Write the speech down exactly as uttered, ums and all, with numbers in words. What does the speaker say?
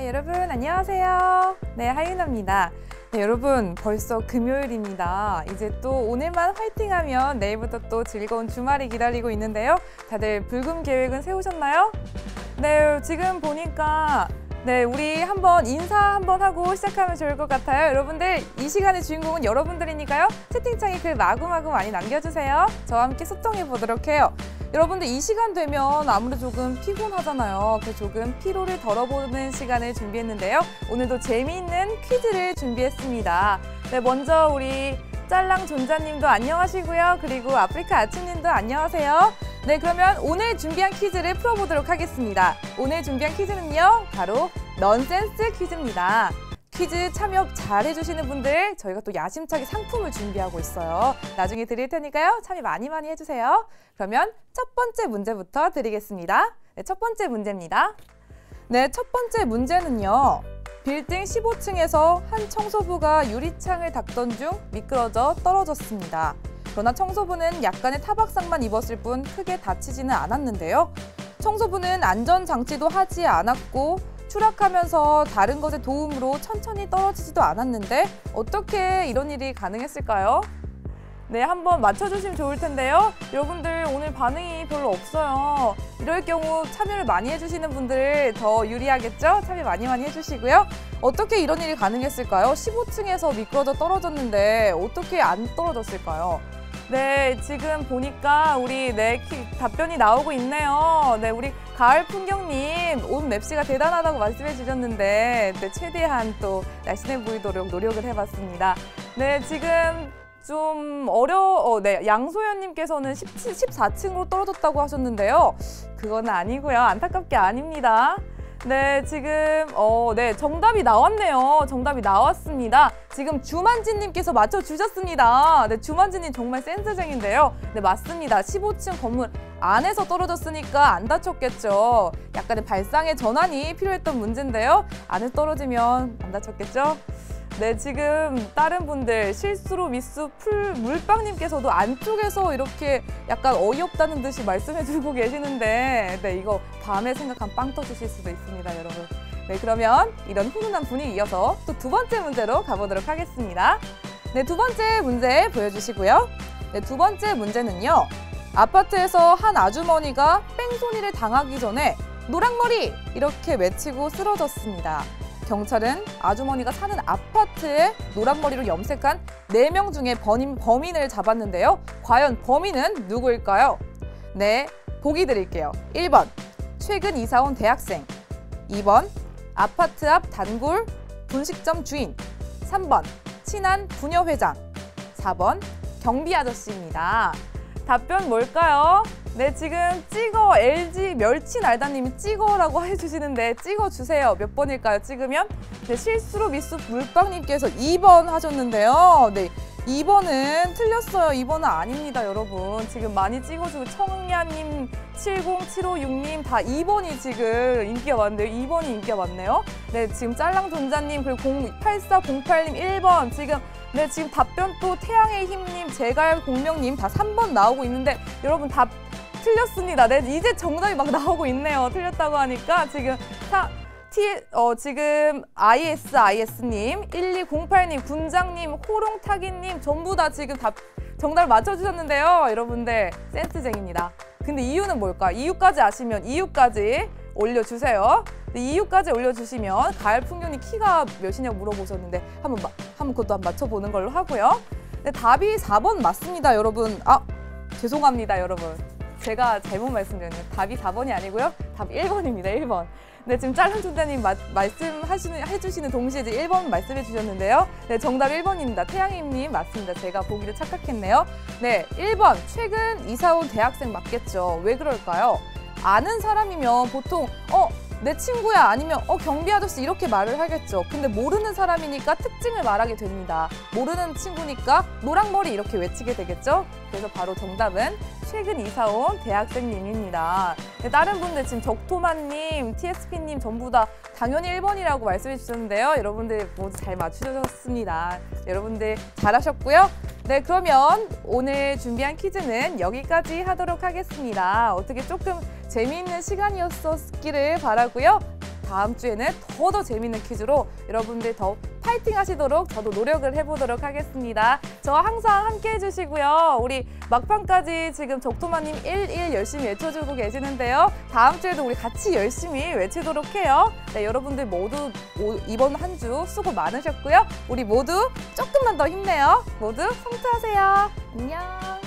네, 여러분 안녕하세요. 네, 하윤아입니다. 네, 여러분 벌써 금요일입니다. 이제 또 오늘만 화이팅하면 내일부터 또 즐거운 주말이 기다리고 있는데요. 다들 불금 계획은 세우셨나요? 네, 지금 보니까 네, 우리 한번 인사 한번 하고 시작하면 좋을 것 같아요. 여러분들 이 시간의 주인공은 여러분들이니까요. 채팅창에 글 마구마구 많이 남겨주세요. 저와 함께 소통해 보도록 해요. 여러분들 이 시간 되면 아무래도 조금 피곤하잖아요. 그래서 조금 피로를 덜어보는 시간을 준비했는데요. 오늘도 재미있는 퀴즈를 준비했습니다. 네, 먼저 우리 짤랑 존자님도 안녕하시고요. 그리고 아프리카 아침님도 안녕하세요. 네, 그러면 오늘 준비한 퀴즈를 풀어보도록 하겠습니다. 오늘 준비한 퀴즈는요, 바로 넌센스 퀴즈입니다. 퀴즈 참여 잘 해주시는 분들 저희가 또 야심차게 상품을 준비하고 있어요. 나중에 드릴 테니까요. 참여 많이 많이 해주세요. 그러면 첫 번째 문제부터 드리겠습니다. 네, 첫 번째 문제입니다. 네, 첫 번째 문제는요. 빌딩 십오 층에서 한 청소부가 유리창을 닦던 중 미끄러져 떨어졌습니다. 그러나 청소부는 약간의 타박상만 입었을 뿐 크게 다치지는 않았는데요. 청소부는 안전장치도 하지 않았고 추락하면서 다른 것의 도움으로 천천히 떨어지지도 않았는데 어떻게 이런 일이 가능했을까요? 네, 한번 맞춰주시면 좋을 텐데요. 여러분들 오늘 반응이 별로 없어요. 이럴 경우 참여를 많이 해주시는 분들 더 유리하겠죠? 참여 많이 많이 해주시고요. 어떻게 이런 일이 가능했을까요? 십오 층에서 미끄러져 떨어졌는데 어떻게 안 떨어졌을까요? 네, 지금 보니까 우리 네, 답변이 나오고 있네요. 네, 우리 가을 풍경님, 온 맵시가 대단하다고 말씀해 주셨는데 네, 최대한 또 날씬해 보이도록 노력을 해봤습니다. 네, 지금 좀 어려, 어, 네, 양소연님께서는 십사 층으로 떨어졌다고 하셨는데요. 그건 아니고요. 안타깝게 아닙니다. 네, 지금 어, 네, 정답이 나왔네요. 정답이 나왔습니다. 지금 주만지님께서 맞춰주셨습니다. 네, 주만지님 정말 센스쟁인데요. 네, 맞습니다. 십오 층 건물 안에서 떨어졌으니까 안 다쳤겠죠. 약간의 발상의 전환이 필요했던 문제인데요. 안에 떨어지면 안 다쳤겠죠? 네, 지금 다른 분들 실수로 미수 풀 물빵님께서도 안쪽에서 이렇게 약간 어이없다는 듯이 말씀해주고 계시는데 네, 이거 밤에 생각하면 빵 터지실 수도 있습니다, 여러분. 네, 그러면 이런 훈훈한 분위기 이어서 또 두 번째 문제로 가보도록 하겠습니다. 네, 두 번째 문제 보여주시고요. 네, 두 번째 문제는요. 아파트에서 한 아주머니가 뺑소니를 당하기 전에 노랑머리! 이렇게 외치고 쓰러졌습니다. 경찰은 아주머니가 사는 아파트에 노란머리로 염색한 네 명 중에 범인, 범인을 잡았는데요. 과연 범인은 누구일까요? 네, 보기 드릴게요. 일 번, 최근 이사 온 대학생. 이 번, 아파트 앞 단골 분식점 주인. 삼 번, 친한 부녀회장. 사 번, 경비 아저씨입니다. 답변 뭘까요? 네, 지금 찍어 엘지 멸치날다님이 찍어라고 해주시는데 찍어주세요. 몇 번일까요? 찍으면? 네, 실수로 미수 물빵님께서 이 번 하셨는데요. 네, 이 번은 틀렸어요. 이 번은 아닙니다, 여러분. 지금 많이 찍어주고 청야님, 칠공칠오육님 다 이 번이 지금 인기가 많네요. 이 번이 인기가 많네요. 네, 지금 짤랑존자님 그리고 팔사공팔님 일 번 지금 네, 지금 답변 또 태양의 힘님, 제갈공명님 다 삼 번 나오고 있는데 여러분 답 틀렸습니다. 네, 이제 정답이 막 나오고 있네요. 틀렸다고 하니까 지금 사, T, 어, 지금 아이에스아이에스님, 일이공팔님, 군장님, 호롱타기님 전부 다 지금 답 정답을 맞춰주셨는데요. 여러분들 센스쟁입니다. 근데 이유는 뭘까? 이유까지 아시면 이유까지 올려주세요. 네, 이유까지 올려주시면 가을 풍경님 키가 몇이냐고 물어보셨는데 한번 마, 한번 그것도 한번 맞춰보는 걸로 하고요. 네, 답이 사 번 맞습니다, 여러분. 아, 죄송합니다, 여러분. 제가 잘못 말씀드렸네요. 답이 사 번이 아니고요. 답 일 번입니다, 일 번. 네, 지금 짤랑 존자님 말씀하시는 해주시는 동시에 이제 일 번 말씀해 주셨는데요. 네, 정답 일 번입니다. 태양님님 맞습니다. 제가 보기를 착각했네요. 네, 일 번 최근 이사 온 대학생 맞겠죠. 왜 그럴까요? 아는 사람이면 보통 어, 내 친구야 아니면 어, 경비 아저씨 이렇게 말을 하겠죠. 근데 모르는 사람이니까 특징을 말하게 됩니다. 모르는 친구니까 노랑머리 이렇게 외치게 되겠죠. 그래서 바로 정답은 최근 이사 온 대학생님입니다. 네, 다른 분들 지금 적토마님, 티에스피님 전부 다 당연히 일 번이라고 말씀해 주셨는데요. 여러분들 모두 잘 맞추셨습니다. 여러분들 잘하셨고요. 네, 그러면 오늘 준비한 퀴즈는 여기까지 하도록 하겠습니다. 어떻게 조금 재미있는 시간이었었기를 바라고요. 다음 주에는 더 더 재밌는 퀴즈로 여러분들 더 파이팅 하시도록 저도 노력을 해보도록 하겠습니다. 저와 항상 함께 해주시고요. 우리 막판까지 지금 적토마님 일일 열심히 외쳐주고 계시는데요. 다음 주에도 우리 같이 열심히 외치도록 해요. 네, 여러분들 모두 이번 한 주 수고 많으셨고요. 우리 모두 조금만 더 힘내요. 모두 성투하세요. 안녕.